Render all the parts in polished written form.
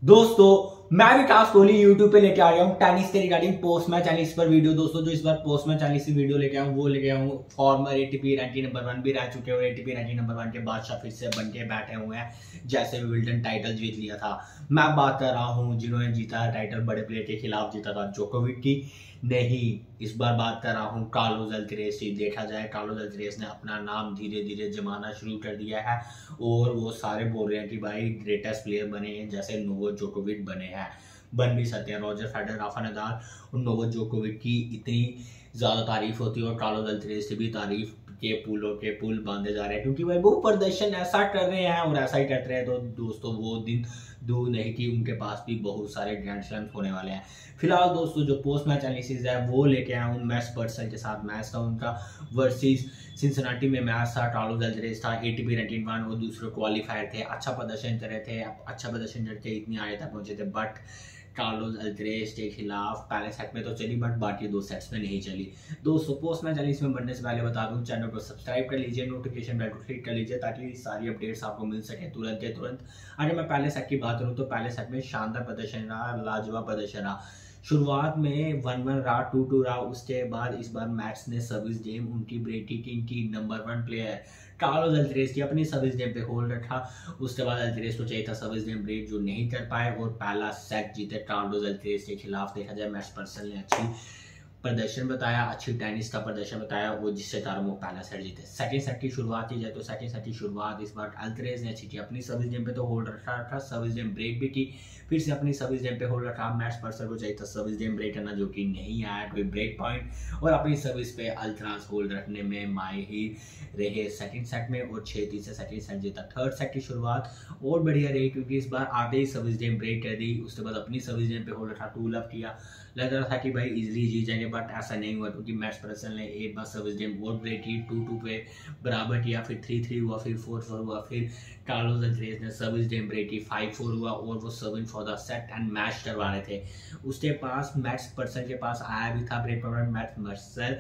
दोस्तों मैं विकास कोहली यूट्यूब पे लेके आ गया हूँ टेनिस के रिगार्डिंग पोस्ट मैच एनालिसिस पर वीडियो। दोस्तों जो इस बार पोस्ट मैच एनालिसिस वीडियो लेके आऊँ वो लेके आऊँ फॉर्मर एटीपी रैंकिंग नंबर 1 भी रह चुके हैं और एटीपी रैंकिंग नंबर 1 के बादशाह फिर से बन के बैठे हुए हैं जैसे विंबलडन टाइटल जीत लिया था। मैं बात कर रहा हूँ जिन्होंने जीता टाइटल बड़े प्लेयर के खिलाफ जीता था, जोकोविक की नहीं। इस बार बात कर रहा हूँ कार्लोस अल्काराज की। देखा जाए कार्लोस अल्काराज ने अपना नाम धीरे धीरे जमाना शुरू कर दिया है और वो सारे बोल रहे हैं कि भाई ग्रेटेस्ट प्लेयर बने हैं जैसे नोवाक जोकोविक बने हैं, बन भी सकते हैं। रॉजर फेडरर, राफा नदाल और नोवाक जोकोविक की इतनी ज़्यादा तारीफ होती है और कार्लोस अल्काराज से भी तारीफ के पुलों के पुल बांधे जा रहे हैं क्योंकि भाई वो प्रदर्शन ऐसा कर रहे हैं और ऐसा ही करते रहे तो दोस्तों वो दिन दूर नहीं कि उनके पास भी बहुत सारे ग्रैंड स्लैम्स होने वाले हैं। फिलहाल दोस्तों जो पोस्ट मैच एनालिसिस है वो लेके आया हूँ मैक्स पर्सन के साथ। मैच था उनका वर्सेस सिंसिनाटी में मैच था। कार्लोस अल्काराज था एटीपी रैंकिंग 1 और दूसरे क्वालिफायर थे। अच्छा प्रदर्शन कर रहे थे, अच्छा प्रदर्शन करके इतनी आगे तक पहुंचे थे। बट कार्लोस अल्काराज के खिलाफ पहले सेट में तो चली बट बाकी दो सेट्स में नहीं चली। दोस्तों पोस्ट मैच एनालिसिस में बढ़ने से पहले बता दूं चैनल को सब्सक्राइब कर लीजिए, नोटिफिकेशन बेल को क्लिक कर लीजिए ताकि सारी अपडेट्स आपको मिल सके तुरंत के तुरंत। अगर मैं पहले सेट की बात करूं तो पहले सेट में शानदार प्रदर्शन रहा, लाजवाब प्रदर्शन रहा। शुरुआत में 1-1 रहा, 2-2 रहा। उसके बाद इस बार मैक्स ने सर्विस गेम उनकी ब्रेटी टीम की नंबर 1 प्लेयर कार्लोस अल्काराज की अपनी सर्विस गेम पे होल्ड रखा। उसके बाद अल्काराज को चाहिए था सर्विस गेम ब्रेक जो नहीं कर पाए और पहला सेट जीते कार्लोस अल्काराज के खिलाफ। देखा जाए मैक्स पर्सन ने अच्छी प्रदर्शन बताया, अच्छी टेनिस का प्रदर्शन बताया वो जिससे कारण वो पहला सेट जीते। सेकंड सेट की शुरुआत की जाए तो सेकंड सेट की शुरुआत इस बार अल्काराज ने अच्छी की। अपनी सर्विस गेम पे तो होल्ड रखा, सर्विस गेम ब्रेक भी की, फिर से अपनी सर्विस गेम पे होल्ड रखा। मैक्स पर्सन को चाहिए था सर्विस गेम ब्रेक करना जो कि नहीं आया, कोई ब्रेक पॉइंट, और अपनी सर्विस पे अल्काराज होल्ड रखने में माहिर रहे सेकंड सेट में और 6-3 से सेकंड सेट जीता। थर्ड सेट की शुरुआत और बढ़िया रही क्योंकि इस बार आते ही सर्विस गेम ब्रेक कर दी। उसके बाद अपनी सर्विस गेम पे होल्ड रखा, 2 लव किया। लग रहा था कि भाई इजीली जीत जाएंगे बट ऐसा नहीं हुआ क्योंकि मैक्स पर्सन ने एक बार सर्विस गेम और ब्रेक की, 2-2 पे बराबर किया, फिर 3-3 हुआ, फिर 4-4 हुआ, फिर कार्लोस अल्काराज ने सर्विस गेम ब्रेक की, 5-4 हुआ और वो serving for the set and match करवा रहे थे। उसके पास मैक्स पर्सन के पास आया भी था ब्रेक पॉइंट, मैक्स पर्सन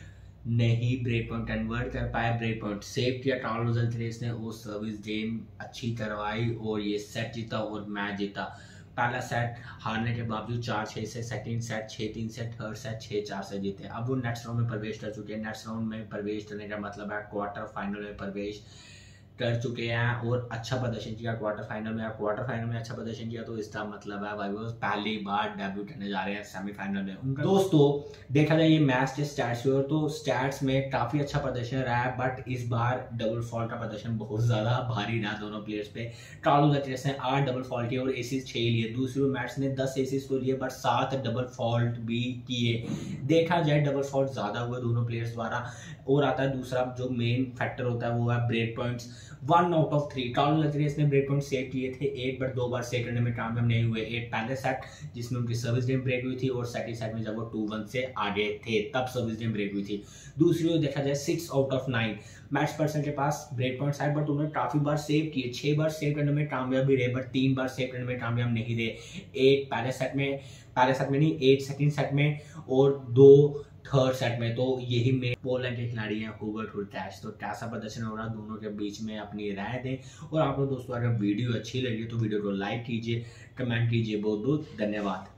नहीं ब्रेक पॉइंट कन्वर्ट कर पाया, ब्रेक पॉइंट सेव किया कार्लोस अल्काराज ने, वो सर्विस गेम अच्छी करवाई और ये सेट जीता और मैच जीता। पहला सेट हारने के बावजूद 4-6 से, सेकंड सेट 6-3 से, थर्ड सेट 6-4 से जीते। अब वो नेक्स्ट राउंड में प्रवेश कर चुके हैं। नेक्स्ट राउंड में प्रवेश करने का मतलब है क्वार्टर फाइनल में प्रवेश कर चुके हैं और अच्छा प्रदर्शन किया क्वार्टर फाइनल में। क्वार्टर फाइनल में अच्छा प्रदर्शन किया तो इसका मतलब है भाई वो पहली बार डेब्यू करने जा रहे हैं सेमीफाइनल में उनका। दोस्तों देखा जाए ये मैच के स्टैट्स और तो स्टैट्स में काफी अच्छा प्रदर्शन रहा है बट इस बार डबल फॉल्ट का प्रदर्शन बहुत ज्यादा भारी रहा दोनों प्लेयर्स पे। कार्लोस अल्काराज ने 8 डबल फॉल्ट किए और एसिस 6 लिए। दूसरी मैच ने 10 एसिस तो लिए बट 7 डबल फॉल्ट भी किए। देखा जाए डबल फॉल्ट ज्यादा हुए दोनों प्लेयर्स द्वारा। और आता है दूसरा जो मेन फैक्टर होता है वो है break points. 1 out of 3 Carlos Alcaraz ने ब्रेक पॉइंट सेव किए थे, एक बार 2 बार सेव करने में कामयाब नहीं हुए। एक पहले सेट जिसमें उनकी सर्विस गेम ब्रेक हुई थी और सेकंड सेट में जब वो 2-1 से आगे थे तब सर्विस गेम ब्रेक हुई थी। दूसरी ओर देखा जाए 6 आउट ऑफ 9 मैक्स पर्सन के पास ब्रेक पॉइंट्स आए बट उन्होंने काफी बार सेव किए। 6 बार सेव करने में कामयाब भी रहे बट 3 बार सेव करने में कामयाब नहीं रहे। एक पहले सेट में नहीं, 8 सेकंड सेट में और 2 थर्ड सेट में। तो यही मेन पोलैंड के खिलाड़ी हैं हुबर्ट हुरकैश। तो कैसा प्रदर्शन हो रहा है दोनों के बीच में अपनी राय दें और आप लोग दोस्तों अगर वीडियो अच्छी लगी तो वीडियो को लाइक कीजिए, कमेंट कीजिए। बहुत बहुत धन्यवाद।